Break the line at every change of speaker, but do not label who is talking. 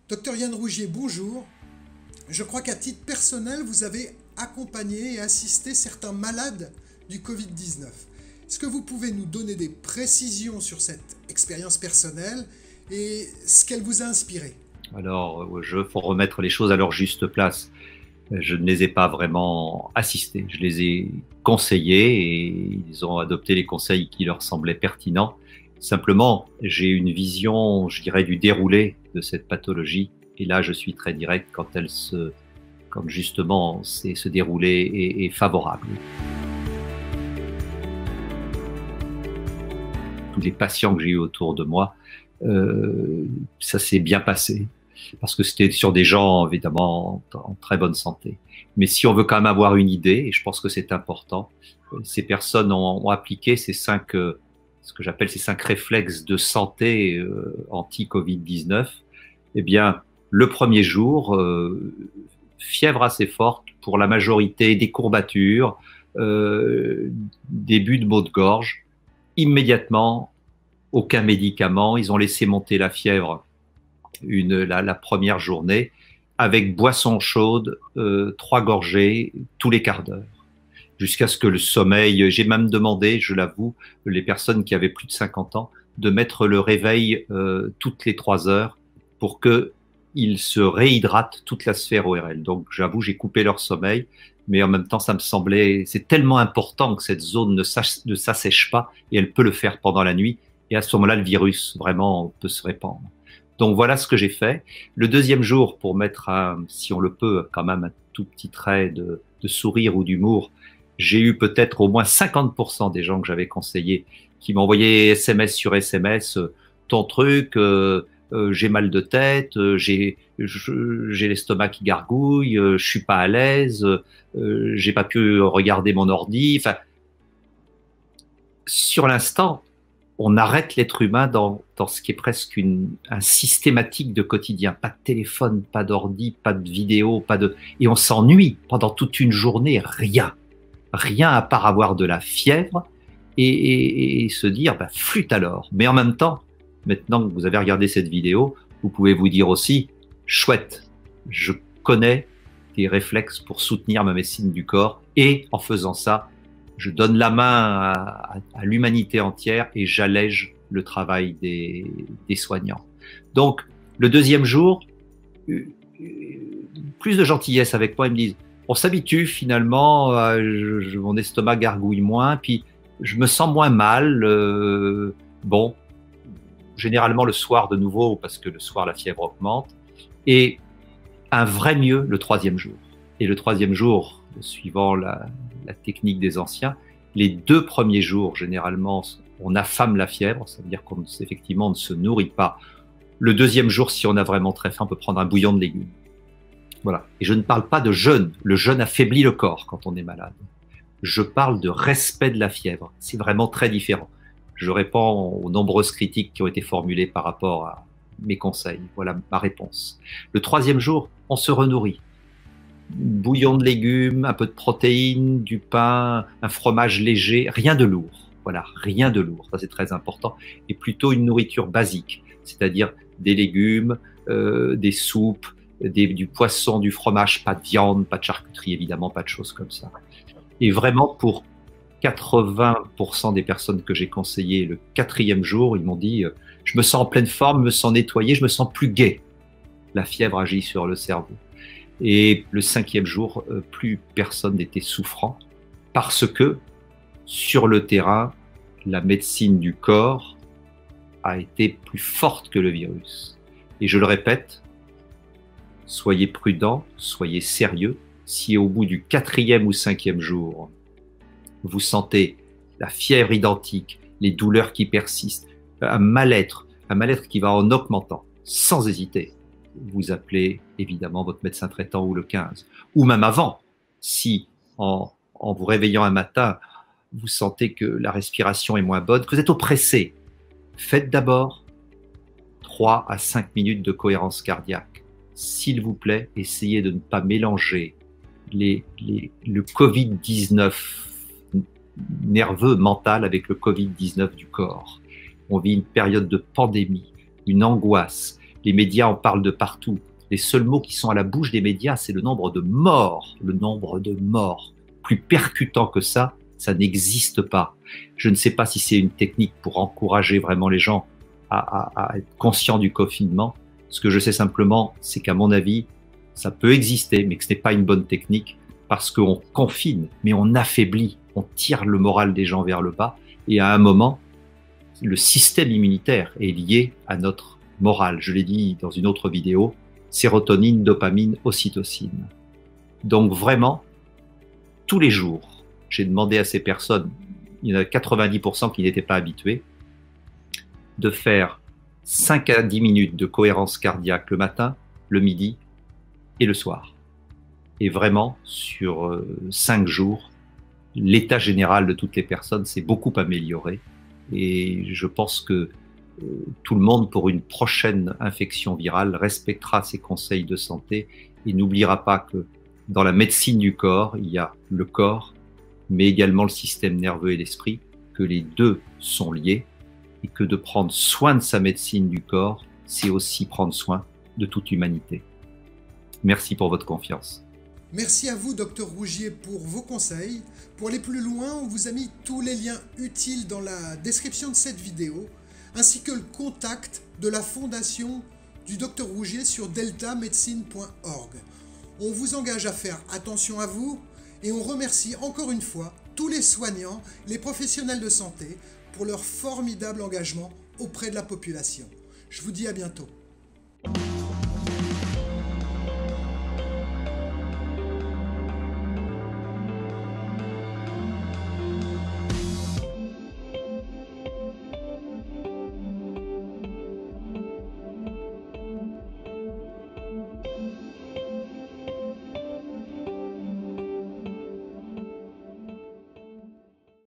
Docteur Yann Rougier, bonjour. Je crois qu'à titre personnel, vous avez accompagné et assisté certains malades du Covid-19. Est-ce que vous pouvez nous donner des précisions sur cette expérience personnelle et ce qu'elle vous a inspiré?
Alors, faut remettre les choses à leur juste place. Je ne les ai pas vraiment assistés. Je les ai conseillés et ils ont adopté les conseils qui leur semblaient pertinents. Simplement, j'ai une vision, je dirais, du déroulé de cette pathologie. Et là, je suis très direct quand justement ce déroulé est favorable. Tous les patients que j'ai eu autour de moi, ça s'est bien passé. Parce que c'était sur des gens, évidemment, en très bonne santé. Mais si on veut quand même avoir une idée, et je pense que c'est important, ces personnes ont appliqué ce que j'appelle ces 5 réflexes de santé anti-Covid-19. Eh bien, le premier jour, fièvre assez forte pour la majorité, des courbatures, début de maux de gorge. Immédiatement, aucun médicament, ils ont laissé monter la fièvre la première journée avec boisson chaude, 3 gorgées tous les quarts d'heure. Jusqu'à ce que le sommeil, j'ai même demandé, je l'avoue, les personnes qui avaient plus de 50 ans, de mettre le réveil toutes les 3 heures pour qu'ils se réhydratent toute la sphère ORL. Donc j'avoue, j'ai coupé leur sommeil, mais en même temps, ça me semblait, c'est tellement important que cette zone ne s'assèche pas et elle peut le faire pendant la nuit. Et à ce moment-là, le virus vraiment peut se répandre. Donc voilà ce que j'ai fait. Le deuxième jour, pour mettre, si on le peut, quand même un tout petit trait de sourire ou d'humour, j'ai eu peut-être au moins 50% des gens que j'avais conseillés qui m'envoyaient SMS sur SMS, ton truc, j'ai mal de tête, j'ai l'estomac qui gargouille, je suis pas à l'aise, j'ai pas pu regarder mon ordi. Enfin, sur l'instant, on arrête l'être humain dans ce qui est presque un systématique de quotidien. Pas de téléphone, pas d'ordi, pas de vidéo, et on s'ennuie pendant toute une journée, rien. Rien à part avoir de la fièvre et se dire, flûte alors. Mais en même temps, maintenant que vous avez regardé cette vidéo, vous pouvez vous dire aussi, chouette, je connais des réflexes pour soutenir ma médecine du corps et en faisant ça, je donne la main à l'humanité entière et j'allège le travail des soignants. Donc, le deuxième jour, plus de gentillesse avec moi, ils me disent, on s'habitue finalement, mon estomac gargouille moins, puis je me sens moins mal. Bon, généralement le soir de nouveau, parce que le soir la fièvre augmente, et un vrai mieux le troisième jour. Et le troisième jour, suivant la technique des anciens, les 2 premiers jours, généralement, on affame la fièvre, ça veut dire qu'effectivement on ne se nourrit pas. Le deuxième jour, si on a vraiment très faim, on peut prendre un bouillon de légumes. Voilà. Et je ne parle pas de jeûne. Le jeûne affaiblit le corps quand on est malade. Je parle de respect de la fièvre. C'est vraiment très différent. Je réponds aux nombreuses critiques qui ont été formulées par rapport à mes conseils. Voilà ma réponse. Le troisième jour, on se renourrit. Bouillon de légumes, un peu de protéines, du pain, un fromage léger, rien de lourd. Voilà, rien de lourd. Ça, c'est très important. Et plutôt une nourriture basique, c'est-à-dire des légumes, des soupes, du poisson, du fromage, pas de viande, pas de charcuterie, évidemment, pas de choses comme ça. Et vraiment, pour 80% des personnes que j'ai conseillées le 4e jour, ils m'ont dit « je me sens en pleine forme, je me sens nettoyé, je me sens plus gai ». La fièvre agit sur le cerveau. Et le 5e jour, plus personne n'était souffrant parce que sur le terrain, la médecine du corps a été plus forte que le virus. Et je le répète, soyez prudents, soyez sérieux. Si au bout du 4e ou 5e jour, vous sentez la fièvre identique, les douleurs qui persistent, un mal-être qui va en augmentant, sans hésiter, vous appelez évidemment votre médecin traitant ou le 15. Ou même avant, si en vous réveillant un matin, vous sentez que la respiration est moins bonne, que vous êtes oppressé, faites d'abord 3 à 5 minutes de cohérence cardiaque. S'il vous plaît, essayez de ne pas mélanger le Covid-19 nerveux, mental, avec le Covid-19 du corps. On vit une période de pandémie, une angoisse, Les médias en parlent de partout. Les seuls mots qui sont à la bouche des médias, c'est le nombre de morts. Le nombre de morts. Plus percutant que ça n'existe pas. Je ne sais pas si c'est une technique pour encourager vraiment les gens à être conscients du confinement. Ce que je sais simplement, c'est qu'à mon avis, ça peut exister, mais que ce n'est pas une bonne technique parce qu'on confine, mais on affaiblit, on tire le moral des gens vers le bas. Et à un moment, le système immunitaire est lié à notre morale. Je l'ai dit dans une autre vidéo, sérotonine, dopamine, ocytocine. Donc vraiment, tous les jours, j'ai demandé à ces personnes, il y en a 90% qui n'étaient pas habitués, de faire 5 à 10 minutes de cohérence cardiaque le matin, le midi et le soir. Et vraiment, sur 5 jours, l'état général de toutes les personnes s'est beaucoup amélioré. Et je pense que tout le monde, pour une prochaine infection virale, respectera ces conseils de santé et n'oubliera pas que dans la médecine du corps, il y a le corps, mais également le système nerveux et l'esprit, que les deux sont liés et que de prendre soin de sa médecine du corps, c'est aussi prendre soin de toute l'humanité. Merci pour votre confiance.
Merci à vous, Dr Rougier, pour vos conseils. Pour aller plus loin, on vous a mis tous les liens utiles dans la description de cette vidéo, ainsi que le contact de la fondation du Dr Rougier sur deltamedecine.org. On vous engage à faire attention à vous et on remercie encore une fois tous les soignants, les professionnels de santé pour leur formidable engagement auprès de la population. Je vous dis à bientôt.